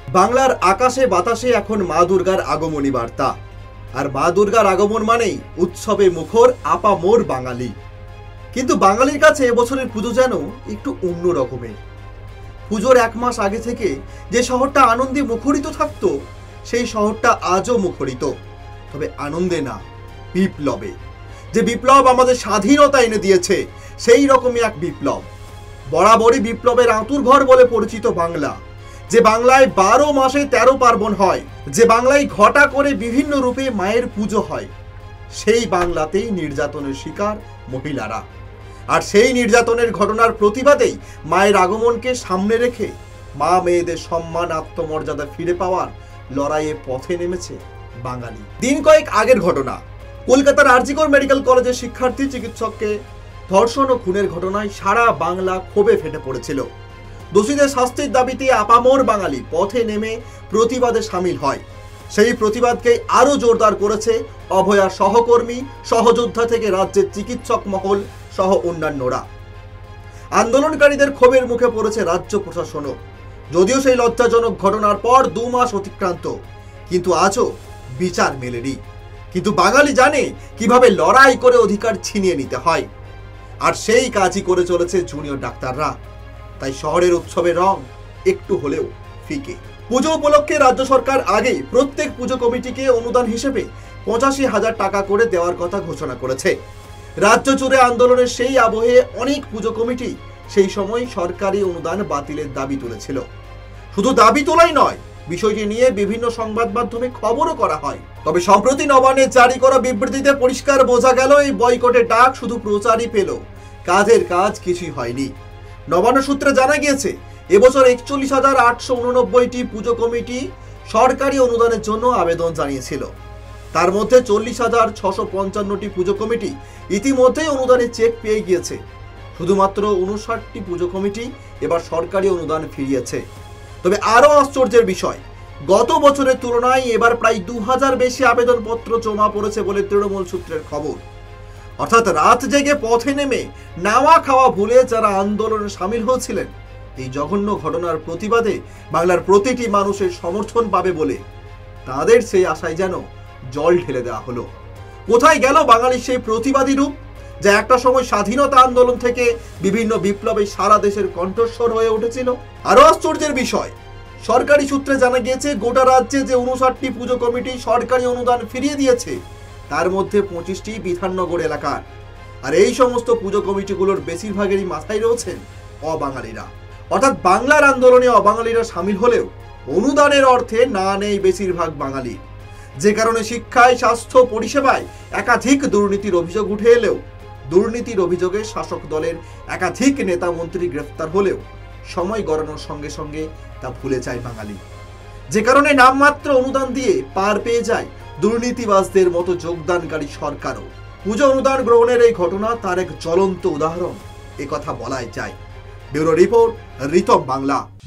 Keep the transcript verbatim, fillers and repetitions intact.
বাংলার আকাশে বাতাসে এখন মা দুর্গার আগমনী বার্তা। আর মা দুর্গার আগমন মানেই উৎসবে মুখর আপামোর বাঙালি। কিন্তু বাঙালির কাছে এবছরের পুজো যেন একটু অন্য রকমের। পুজোর এক মাস আগে থেকে যে শহরটা আনন্দে মুখরিত থাকতো, সেই শহরটা আজও মুখরিত, তবে আনন্দে না, বিপ্লবে। যে বিপ্লব আমাদের স্বাধীনতা এনে দিয়েছে, সেই রকমই এক বিপ্লব। বরাবরই বিপ্লবের আঁতুড়ঘর বলে পরিচিত বাংলা, যে বাংলায় বারো মাসে তেরো পার্বণ হয়, যে বাংলায় ঘটা করে বিভিন্ন রূপে মায়ের পুজো হয়, সেই বাংলাতেই নির্যাতনের শিকার মহিলারা। আর সেই নির্যাতনের ঘটনার প্রতিবাদেই মায়ের আগমনকে সামনে রেখে মা মেয়েদের সম্মান আত্মমর্যাদা ফিরে পাওয়ার লড়াইয়ে পথে নেমেছে বাঙালি। দিন কয়েক আগের ঘটনা, কলকাতার আর জি কর মেডিকেল কলেজের শিক্ষার্থী চিকিৎসককে ধর্ষণ ও খুনের ঘটনায় সারা বাংলা ক্ষোভে ফেটে পড়েছিল। দোষীদের শাস্তির দাবিতে আপামর বাঙালি পথে নেমে প্রতিবাদে সামিল হয়। সেই প্রতিবাদকে আরো জোরদার করেছে অভয়ার সহকর্মী, সহযোদ্ধা থেকে রাজ্যের চিকিৎসক মহল সহ অন্যান্যরা। আন্দোলনকারীদের ক্ষোভের মুখে পড়েছে রাজ্য প্রশাসনও। যদিও সেই লজ্জাজনক ঘটনার পর দু মাস অতিক্রান্ত, কিন্তু আজও বিচার মেলেনি। কিন্তু বাঙালি জানে কিভাবে লড়াই করে অধিকার ছিনিয়ে নিতে হয়, আর সেই কাজই করে চলেছে জুনিয়র ডাক্তাররা। তাই শহরের উৎসবের রং একটু হলেও ফিকে। পুজো উপলক্ষে রাজ্য সরকার আগে প্রত্যেক পুজো কমিটিকে অনুদান হিসেবে পঁচাশি হাজার টাকা করে দেওয়ার কথা ঘোষণা করেছে। রাজ্য জুড়ে আন্দোলনের সেই আবহে অনেক পুজো কমিটি সেই সময় সরকারি অনুদান বাতিলের দাবি তুলেছিল। শুধু দাবি তোলাই নয়, বিষয়টি নিয়ে বিভিন্ন সংবাদ মাধ্যমে খবরও করা হয়। তবে সম্প্রতি নবান্নে জারি করা বিবৃতিতে পরিষ্কার বোঝা গেল, এই বয়কটের ডাক শুধু প্রচারই পেল, কাজের কাজ কিছুই হয়নি। নবান্ন সূত্রে জানা গিয়েছে, এবছর একচল্লিশ হাজার আটশো উননব্বইটি পুজো কমিটি সরকারি অনুদানের জন্য আবেদন জানিয়েছিল। তার মধ্যে চল্লিশ হাজার ছশো পঞ্চান্নটি পুজো কমিটি ইতিমধ্যেই অনুদানের চেক পেয়ে গিয়েছে। শুধুমাত্র উনষাটটি পুজো কমিটি এবার সরকারি অনুদান ফিরিয়েছে। তবে আরো আশ্চর্যের বিষয়, গত বছরের তুলনায় এবার প্রায় দু হাজার বেশি আবেদনপত্র জমা পড়েছে বলে তৃণমূল সূত্রের খবর। অর্থাৎ রাত জেগে পথে নেমে নাওয়া খাওয়া ভুলে যারা আন্দোলনে সামিল হয়েছিলেন, এই জঘন্য ঘটনার প্রতিবাদে বাংলার প্রতিটি মানুষের সমর্থন পাবে বলে তাদের সেই আশায় যেন জল ঢেলে দেওয়া হলো। কোথায় গেল বাঙালির সেই প্রতিবাদী রূপ, যা একটা সময় স্বাধীনতা আন্দোলন থেকে বিভিন্ন বিপ্লবে সারা দেশের কণ্ঠস্বর হয়ে উঠেছিল? আরো আশ্চর্যের বিষয়, সরকারি সূত্রে জানা গিয়েছে, গোটা রাজ্যে যে উনষাটটি পুজো কমিটি সরকারি অনুদান ফিরিয়ে দিয়েছে, তার মধ্যে পঁচিশটি বিধাননগর এলাকার। আর এই সমস্ত পুজো কমিটিগুলোর বেশিরভাগেরই মাথায় রয়েছেন অবাঙালিরা। অর্থাৎ বাংলার আন্দোলনে অবাঙালিরা সামিল হলেও অনুদানের অর্থে না নেই বেশিরভাগ বাঙালি। যে কারণে শিক্ষায়, স্বাস্থ্য পরিষেবায় একাধিক দুর্নীতির অভিযোগ উঠে এলেও দুর্নীতির অভিযোগে শাসক দলের একাধিক নেতা মন্ত্রী গ্রেফতার হলেও সময় গড়ানোর সঙ্গে সঙ্গে তা ভুলে যায় বাঙালি। যে কারণে নামমাত্র অনুদান দিয়ে পার পেয়ে যায় দুর্নীতিবাজদের মতো যোগদানকারী সরকারও। পুজো অনুদান গ্রহণের এই ঘটনা তার এক জ্বলন্ত উদাহরণ, এ কথা বলাই যায়। Bureau report, Ritam Bangla.